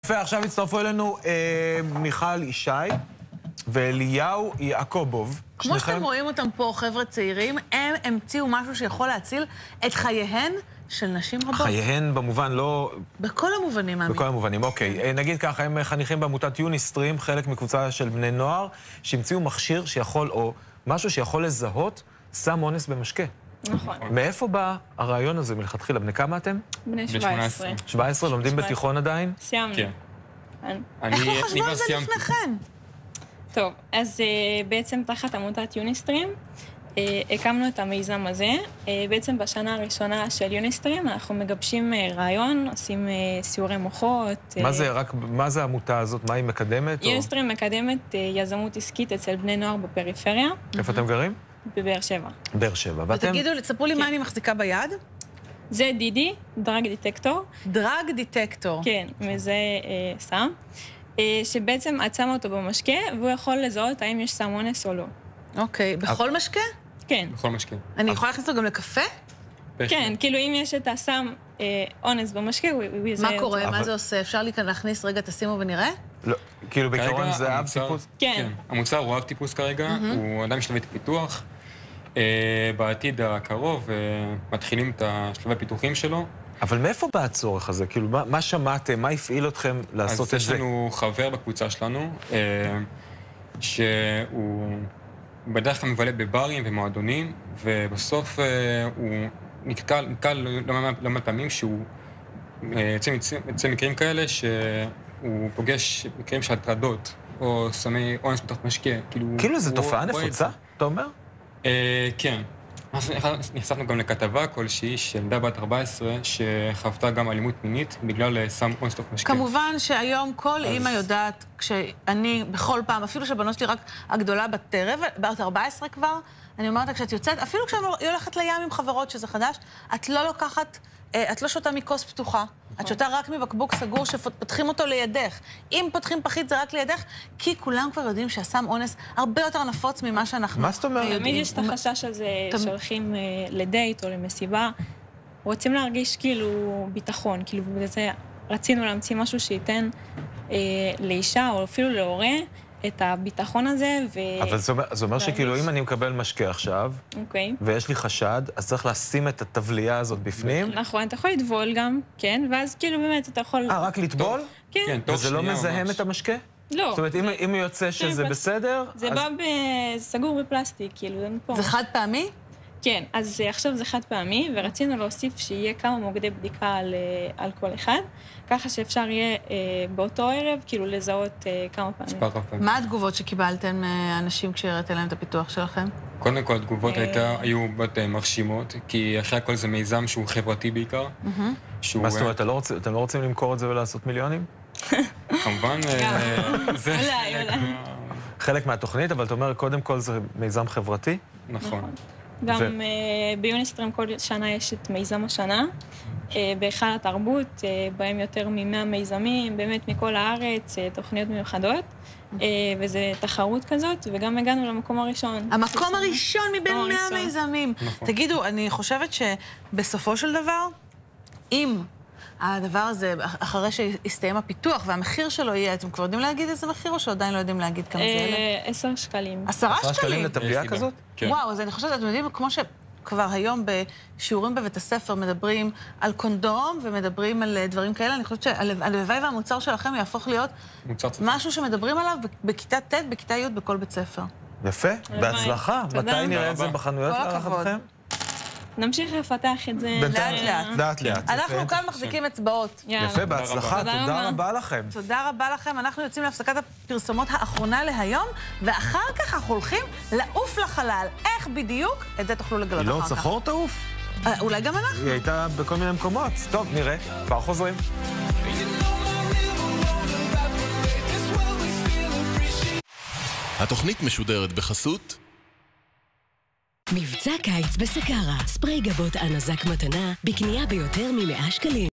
ועכשיו הצטרפו אלינו מיכל ישי ואליהו יעקובוב. כמו שאתם רואים אותם פה, חבר'ה צעירים, הם המציאו משהו שיכול להציל את חייהן של נשים רבות. חייהן במובן לא... בכל המובנים, מאמין. בכל המובנים, אוקיי. נגיד ככה, הם חניכים בעמותת יוניסטרים, חלק מקבוצה של בני נוער, שהמציאו מכשיר שיכול, או משהו שיכול לזהות סם אונס במשקה. נכון. מאיפה בא הרעיון הזה מלכתחילה? בני כמה אתם? בני 17. 17? לומדים בתיכון עדיין? סיימנו. כן. איך לא חשבו על זה לפניכם? טוב, אז בעצם תחת עמותת יוניסטרים, הקמנו את המיזם הזה. בעצם בשנה הראשונה של יוניסטרים אנחנו מגבשים רעיון, עושים סיורי מוחות. מה זה העמותה הזאת? מה היא מקדמת? יוניסטרים מקדמת יזמות עסקית אצל בני נוער בפריפריה. איפה אתם גרים? בבאר שבע. באר שבע. ותגידו, תספרו לי מה אני מחזיקה ביד. זה דידי, דרג דיטקטור. דרג דיטקטור. כן, וזה סם, שבעצם את שמה אותו במשקה, והוא יכול לזהות האם יש סם אונס או לא. אוקיי, בכל משקה? כן. בכל משקה. אני יכולה להכניס אותו גם לקפה? כן, כאילו אם יש את הסם אונס במשקה, הוא יזהה אותו. מה קורה? מה זה עושה? אפשר להכניס רגע, תשימו ונראה? לא, כאילו בעיקרון זה אב טיפוס? כן. המוצר הוא אב טיפוס כרגע, הוא עדיין משלבי פיתוח. בעתיד הקרוב מתחילים את השלבי הפיתוחים שלו. אבל מאיפה בא הצורך הזה? כאילו, מה שמעתם? מה הפעיל אתכם לעשות את זה? אז יש לנו חבר בקבוצה שלנו, שהוא בדרך כלל מבלה בברים ומועדונים, ובסוף הוא נתקל לא מעט פעמים שהוא יוצא מקרים כאלה שהוא פוגש מקרים של הטרדות, או סמי אונס בתוך משקה. כאילו זו תופעה נפוצה, אתה אומר? כן. נחשפנו גם לכתבה כלשהי של ילדה בת 14 שחוותה גם אלימות מינית בגלל סם אונס בתוך משקה. כמובן שהיום כל אימא יודעת, כשאני בכל פעם, אפילו שהבנות שלי רק הגדולה בת 14 כבר, אני אומרת, כשאת יוצאת, אפילו כשאני הולכת לים עם חברות שזה חדש, את לא לוקחת, את לא שותה מכוס פתוחה, את שותה רק מבקבוק סגור שפותחים אותו לידך. אם פותחים פחית זה רק לידך, כי כולם כבר יודעים שהסם אונס הרבה יותר נפוץ ממה שאנחנו... מה זאת אומרת? תמיד יש את החשש הזה שהולכים לדייט או למסיבה, רוצים להרגיש כאילו ביטחון, כאילו בזה רצינו להמציא משהו שייתן לאישה או אפילו להורה את הביטחון הזה אבל זה אומר שכאילו אם אני מקבל משקה עכשיו, ויש לי חשד, אז צריך לשים את התבלייה הזאת בפנים. נכון, אתה יכול לטבול גם, כן, ואז כאילו באמת אתה יכול... רק לטבול? כן. וזה לא מזהם את המשקה? לא. זאת אומרת, אם הוא יוצא שזה בסדר... זה בא סגור בפלסטיק, כאילו, זה פה. זה חד פעמי? כן, אז עכשיו זה חד פעמי, ורצינו להוסיף שיהיה כמה מוקדי בדיקה על כל אחד, ככה שאפשר יהיה באותו ערב, כאילו לזהות כמה פעמים. מה התגובות שקיבלתם מאנשים כשהראיתם להם את הפיתוח שלכם? קודם כל, התגובות היו מרשימות, כי אחרי הכל זה מיזם שהוא חברתי בעיקר. מה זאת אומרת, אתם לא רוצים למכור את זה ולעשות מיליונים? כמובן, זה חלק מהתוכנית, אבל אתה אומר, קודם כל זה מיזם חברתי? נכון. גם ביוניסטרים כל שנה יש את מיזם השנה, בהיכל התרבות, בהם יותר מ100 מיזמים, באמת מכל הארץ, תוכניות מיוחדות, וזה תחרות כזאת, וגם הגענו למקום הראשון. המקום הראשון מבין 100 מיזמים. תגידו, אני חושבת שבסופו של דבר, אם הדבר הזה, אחרי שהסתיים הפיתוח והמחיר שלו יהיה, אתם כבר יודעים להגיד איזה מחיר או שעדיין לא יודעים להגיד כמה זה אלה? 10 שקלים. 10 שקלים? 10 שקלים לתבלייה כזאת? וואו, אז אני חושבת, אתם יודעים, כמו שכבר היום בשיעורים בבית הספר מדברים על קונדום ומדברים על דברים כאלה, אני חושבת שהלוואי והמוצר שלכם יהפוך להיות משהו שמדברים עליו בכיתה ט', בכיתה י', בכל בית ספר. יפה, בהצלחה. מתי נראה את זה בחנויות להערכתכם? נמשיך לפתח את זה לאט לאט. אנחנו כאן מחזיקים אצבעות. יפה, בהצלחה, תודה רבה לכם. תודה רבה לכם, אנחנו יוצאים להפסקת הפרסומות האחרונה להיום, ואחר כך אנחנו הולכים לעוף לחלל. איך בדיוק? את זה תוכלו לגלות אחר כך. היא לא צחור תעוף? אולי גם אנחנו. היא הייתה בכל מיני מקומות. טוב, נראה. כבר חוזרים. התוכנית משודרת בחסות מבצע קיץ בסקרה, ספרי גבות אנזק מתנה, בקנייה ביותר מ100 שקלים.